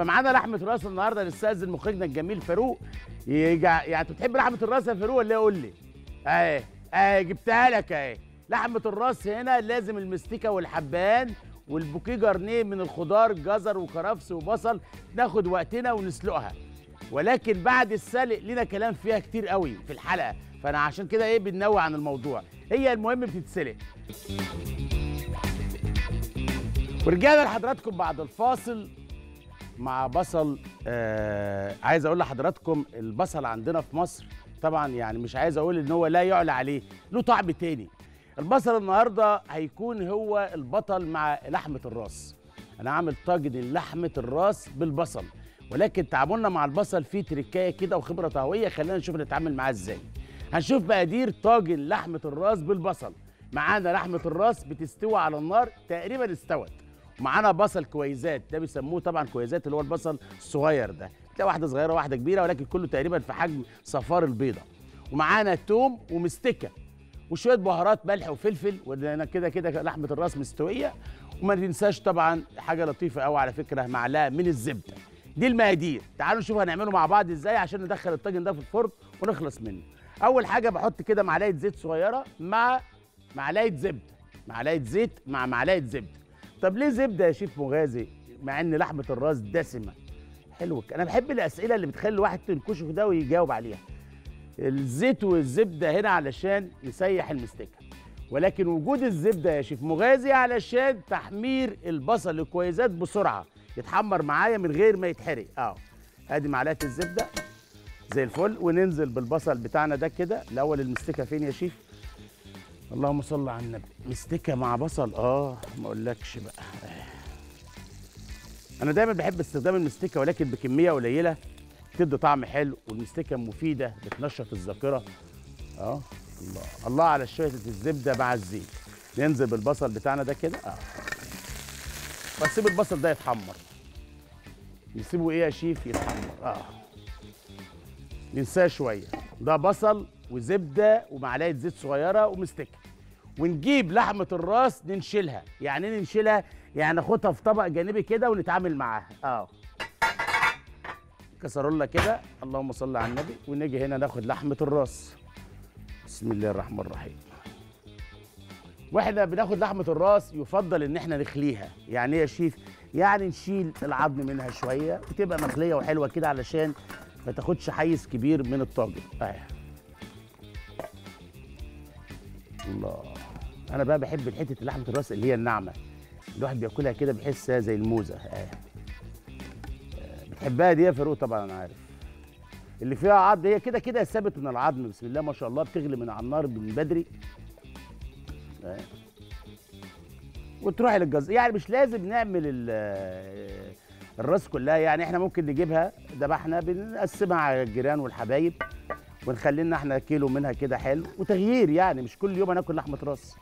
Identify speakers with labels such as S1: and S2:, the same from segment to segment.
S1: فمعانا لحمه راس النهارده. نستاذن مخرجنا الجميل فاروق يعني انت بتحب لحمه الراس يا فاروق ولا ايه؟ قول لي. اهي جبتها لك اهي. لحمه الراس هنا لازم المستكه والحبان والبوكيه جرنيه من الخضار، جزر وكرفس وبصل، ناخد وقتنا ونسلقها. ولكن بعد السلق لينا كلام فيها كتير قوي في الحلقه، فانا عشان كده بننوع عن الموضوع. هي المهم بتتسلق. ورجعنا لحضراتكم بعد الفاصل مع بصل. عايز اقول لحضراتكم البصل عندنا في مصر طبعا يعني مش عايز اقول ان هو لا يعلى عليه، له طعم تاني. البصل النهارده هيكون هو البطل مع لحمه الراس. انا عامل طاجن لحمه الراس بالبصل، ولكن تعاملنا مع البصل فيه تركايه كده وخبره طهويه. خلينا نشوف نتعامل معاه ازاي. هنشوف مقادير طاجن لحمه الراس بالبصل. معانا لحمه الراس بتستوي على النار، تقريبا استوت. ومعانا بصل كويزات، ده بيسموه طبعا كويزات، اللي هو البصل الصغير ده. تلاقي واحده صغيره وواحده كبيره، ولكن كله تقريبا في حجم صفار البيضه. ومعانا توم ومستكه وشويه بهارات ملح وفلفل، وانا كده كده لحمه الراس مستويه. وما ننساش طبعا حاجه لطيفه قوي على فكره، معلقه من الزبده. دي المقادير. تعالوا نشوف هنعمله مع بعض ازاي عشان ندخل الطاجن ده في الفرن ونخلص منه. اول حاجه بحط كده معلقه زيت صغيره مع معلقه زبده، معلقه زيت مع معلقه زبده. طب ليه زبده يا شيف مغازي مع ان لحمه الراس دسمه؟ حلو. انا بحب الاسئله اللي بتخلي الواحد تنكشه ده ويجاوب عليها. الزيت والزبده هنا علشان نسيح المستكه، ولكن وجود الزبده يا شيف مغازي علشان تحمير البصل الكويزات بسرعه، يتحمر معايا من غير ما يتحرق. ادي معلقه الزبده زي الفل. وننزل بالبصل بتاعنا ده كده. الاول المستكه فين يا شيف؟ اللهم صل على النبي. مستكه مع بصل ما اقولكش بقى. انا دايما بحب استخدام المستكه ولكن بكميه قليله، تدي طعم حلو. والمستكه مفيده، بتنشط الذاكره. الله على شويه الزبده مع الزيت. ننزل بالبصل بتاعنا ده كده. بسيب البصل ده يتحمر. نسيبه يا شيف؟ يتحمر. ننساه شويه. ده بصل وزبده ومعلقه زيت صغيره ومستكه. ونجيب لحمه الراس ننشلها. يعني ايه ننشلها؟ يعني ناخدها في طبق جانبي كده ونتعامل معاها. كسرولة كده. اللهم صل على النبي. ونيجي هنا ناخد لحمه الراس. بسم الله الرحمن الرحيم. واحنا بناخد لحمه الراس يفضل ان احنا نخليها. يعني ايه يا شيف؟ يعني نشيل العظم منها شويه وتبقى مخليه وحلوه كده علشان ما تاخدش حيز كبير من الطاجن. الله. انا بقى بحب حته لحمه الراس اللي هي الناعمه، الواحد بياكلها كده بيحسها زي الموزه. بتحبها دي يا فاروق؟ طبعا انا عارف. اللي فيها عظم هي كده كده ثابت من العظم. بسم الله ما شاء الله. بتغلي من على النار من بدري. وتروحي للجزار. يعني مش لازم نعمل الراس كلها. يعني احنا ممكن نجيبها ذبحنا بنقسمها على الجيران والحبايب ونخلي لنا احنا كيلو منها كده حلو وتغيير. يعني مش كل يوم هناكل لحمه راس.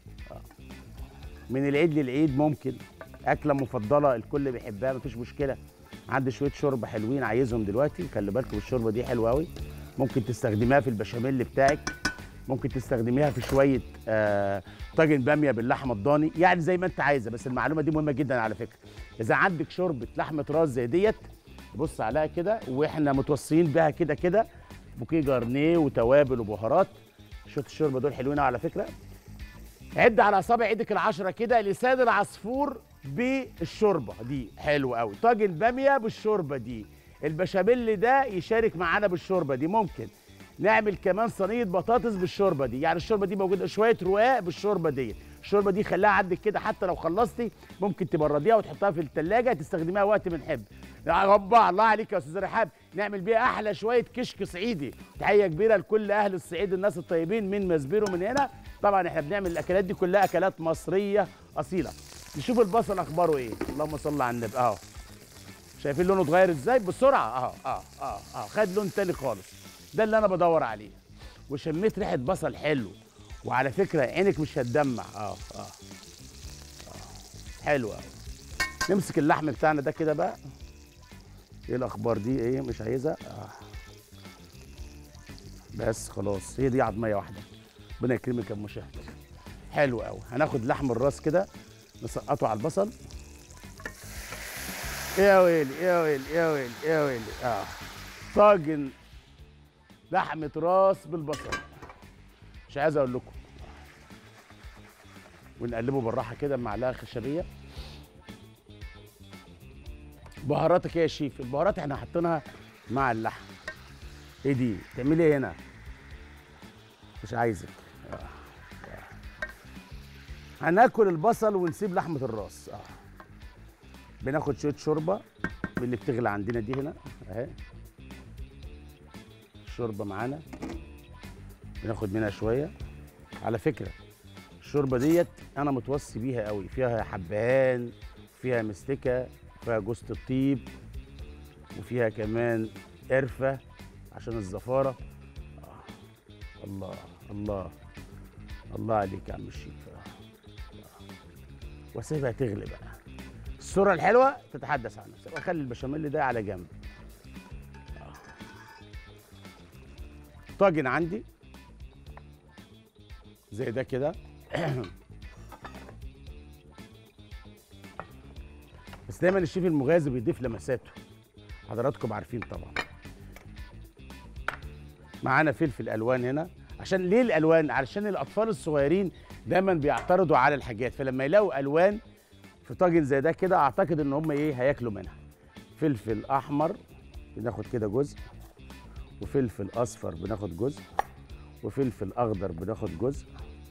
S1: من العيد للعيد ممكن. اكله مفضله الكل بيحبها، مفيش مشكله. عندي شويه شوربه حلوين عايزهم دلوقتي. خلي بالكم الشوربه دي حلوه قوي. ممكن تستخدميها في البشاميل بتاعك، ممكن تستخدميها في شويه طاجن باميه باللحمه الضاني. يعني زي ما انت عايزه. بس المعلومه دي مهمه جدا على فكره. اذا عندك شوربه لحمه راس زي ديت بص عليها كده، واحنا متوصيين بها كده كده بوكيه جرنيه وتوابل وبهارات. شويه الشوربه دول حلوين على فكره. عد على اصابع ايدك العشره كده لسان العصفور بالشوربه دي حلو قوي. طاجن باميه بالشوربه دي. البشاميل ده يشارك معانا بالشوربه دي. ممكن نعمل كمان صينيه بطاطس بالشوربه دي. يعني الشوربه دي موجوده. شويه رقاق بالشوربه دي. الشوربه دي خليها عندك كده، حتى لو خلصتي ممكن تبرديها وتحطها في الثلاجه تستخدميها وقت ما نحب. يا رب الله عليك يا استاذ رحاب. نعمل بيها احلى شويه كشك صعيدي. تحيه كبيره لكل اهل الصعيد، الناس الطيبين من مسبيرو من هنا. طبعا احنا بنعمل الاكلات دي كلها اكلات مصريه اصيله. نشوف البصل اخباره ايه. اللهم صل على النبي. شايفين لونه اتغير ازاي بسرعه؟ خد لون تاني خالص. ده اللي انا بدور عليه. وشميت ريحه بصل حلو. وعلى فكره عينك مش هتدمع. حلو قوي. نمسك اللحم بتاعنا ده كده بقى. ايه الاخبار دي؟ ايه مش عايزها؟ بس خلاص. هي دي عظميه واحده. ربنا يكرمك يا ام شهد. حلو قوي. هناخد لحم الراس كده نسقطه على البصل. يا ويلي يا ويلي يا ويلي يا ويلي طاجن لحمه راس بالبصل، مش عايز اقول لكم. ونقلبه بالراحه كده بمعلقه خشبيه. بهاراتك ايه يا شيف؟ البهارات احنا حاطينها مع اللحم. ايه دي؟ تعملي ايه هنا؟ مش عايزك. هناكل البصل ونسيب لحمه الراس. بناخد شويه شوربه من اللي بتغلي عندنا دي هنا اهي. الشوربه معانا بناخد منها شويه. على فكره الشوربه ديت انا متوصي بيها قوي، فيها حبهان، فيها مستكه، فيها جوز الطيب، وفيها كمان قرفه عشان الزفاره. الله الله الله عليك يا عم الشيف. واسيبها تغلي بقى. الصوره الحلوه تتحدث عن نفسها، واخلي البشاميل ده على جنب. طاجن عندي زي ده كده. بس دايما الشيف المغازي بيضيف لمساته، حضراتكم عارفين طبعا. معانا فلفل الوان هنا. عشان ليه الالوان؟ علشان الاطفال الصغيرين دايما بيعترضوا على الحاجات، فلما يلاقوا الوان في طاجن زي ده كده اعتقد ان هم ايه هياكلوا منها. فلفل احمر بناخد كده جزء، وفلفل اصفر بناخد جزء، وفلفل اخضر بناخد جزء.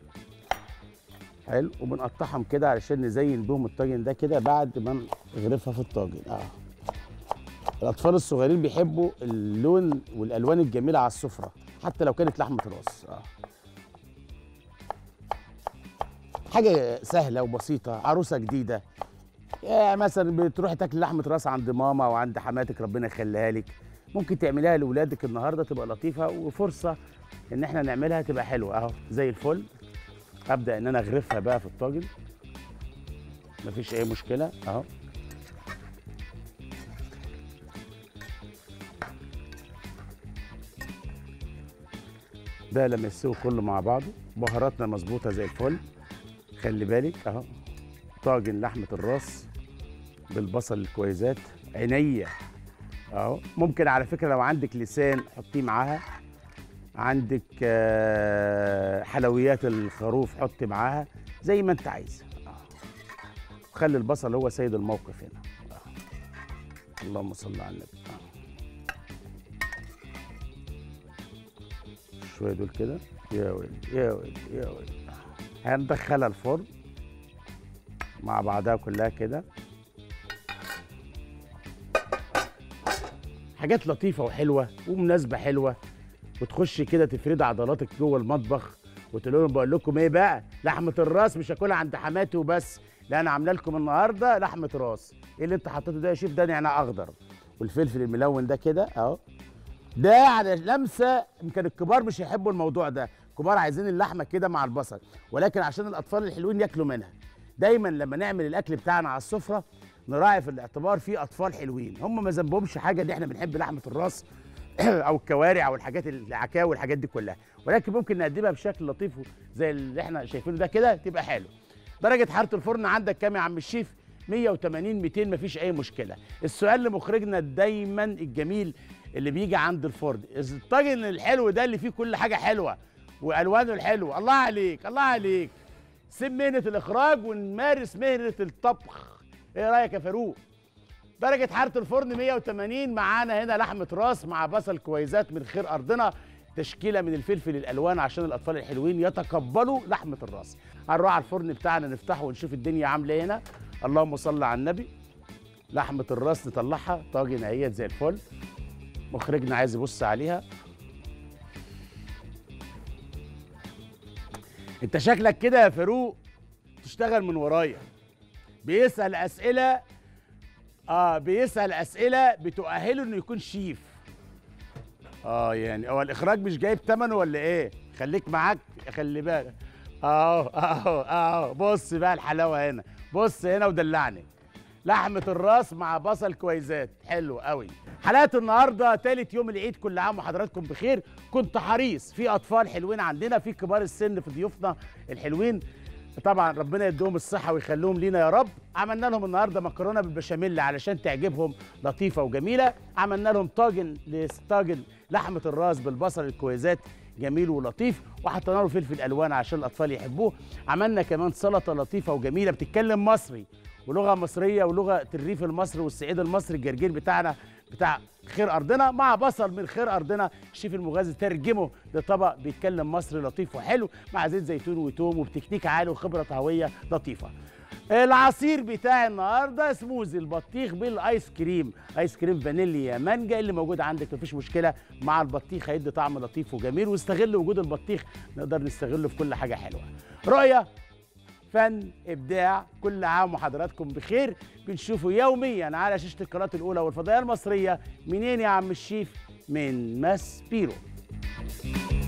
S1: حلو. وبنقطعهم كده علشان نزين بهم الطاجن ده كده بعد ما نغرفها في الطاجن. الاطفال الصغيرين بيحبوا اللون والالوان الجميله على السفره حتى لو كانت لحمه راس. حاجه سهله وبسيطه. عروسه جديده مثلا بتروحي تاكلي لحمه راس عند ماما او عند حماتك ربنا يخليها لك، ممكن تعمليها لاولادك النهارده تبقى لطيفه، وفرصه ان احنا نعملها تبقى حلوه اهو زي الفل. ابدا ان انا اغرفها بقى في الطاجن، مفيش اي مشكله اهو. ده لما يستوي كله مع بعضه، بهاراتنا مظبوطه زي الفل. خلي بالك اهو طاجن لحمه الراس بالبصل الكويزات عينيا اهو. ممكن على فكره لو عندك لسان حطيه معاها، عندك حلويات الخروف حطي معاها زي ما انت عايزه. خلي البصل هو سيد الموقف هنا. اللهم صل على النبي. شويه دول كده. يا ويلي يا ويلي يا ويلي. هندخلها الفرن مع بعضها كلها كده. حاجات لطيفه وحلوه ومناسبه حلوه، وتخشي كده تفردي عضلاتك جوه المطبخ وتقول لهم بقول لكم ايه بقى، لحمه الراس مش هاكلها عند حماتي وبس، لا انا عامله لكم النهارده لحمه راس. ايه اللي انت حطيته ده يا شيف؟ ده نعناع اخضر والفلفل الملون ده كده اهو. ده على لمسه يمكن الكبار مش هيحبوا الموضوع ده، الكبار عايزين اللحمه كده مع البصل، ولكن عشان الاطفال الحلوين ياكلوا منها. دايما لما نعمل الاكل بتاعنا على السفره نراعي في الاعتبار في اطفال حلوين هم ما ذنبهمش حاجه ان احنا بنحب لحمه الراس او الكوارع او الحاجات العكاوي والحاجات دي كلها، ولكن ممكن نقدمها بشكل لطيف زي اللي احنا شايفينه ده كده تبقى حلو. درجه حراره الفرن عندك كام يا عم الشيف؟ 180 200 مفيش اي مشكله. السؤال لمخرجنا دايما الجميل اللي بيجي عند الفرن، الطاجن الحلو ده اللي فيه كل حاجه حلوه والوانه الحلوه، الله عليك الله عليك. سيب مهنه الاخراج ونمارس مهنه الطبخ. ايه رايك يا فاروق؟ درجة حرارة الفرن 180. معانا هنا لحمة راس مع بصل كويزات من خير أرضنا، تشكيلة من الفلفل الألوان عشان الأطفال الحلوين يتقبلوا لحمة الراس. هنروح على الفرن بتاعنا نفتحه ونشوف الدنيا عاملة ايه هنا. اللهم صل على النبي. لحمة الراس نطلعها طاجن اهيت زي الفل. مخرجنا عايز يبص عليها. انت شكلك كده يا فاروق تشتغل من ورايا. بيسأل أسئلة بيسأل أسئلة بتؤهله إنه يكون شيف. يعني هو الإخراج مش جايب ثمنه ولا إيه؟ خليك معاك، خلي بالك. بص بقى الحلاوة هنا، بص هنا ودلعني. لحمة الراس مع بصل كويزات، حلو قوي. حلقة النهارده تالت يوم العيد، كل عام وحضراتكم بخير. كنت حريص في أطفال حلوين عندنا، في كبار السن في ضيوفنا الحلوين. طبعا ربنا يديهم الصحه ويخليهم لينا يا رب. عملنا لهم النهارده مكرونه بالبشاميل علشان تعجبهم، لطيفه وجميله. عملنا لهم طاجن لحمه الراس بالبصل الكويزات، جميل ولطيف، وحطينا له فلفل الوان عشان الاطفال يحبوه. عملنا كمان سلطه لطيفه وجميله بتتكلم مصري ولغه مصريه ولغه الريف المصري والصعيد المصري، الجرجير بتاعنا بتاع خير ارضنا مع بصل من خير ارضنا. الشيف المغازي ترجمه لطبق بيتكلم مصري لطيف وحلو مع زيت زيتون وتوم وبتكنيك عالي وخبره طهويه لطيفه. العصير بتاعي النهارده سموزي البطيخ بالايس كريم، ايس كريم فانيليا مانجا اللي موجود عندك مفيش مشكله، مع البطيخ هيدي طعم لطيف وجميل. واستغل وجود البطيخ، نقدر نستغله في كل حاجه حلوه. رؤيه، فن، ابداع، كل عام وحضراتكم بخير. بنشوفه يوميا على شاشه القناه الاولى والفضائيه المصريه. منين يا عم الشيف؟ من ماسبيرو.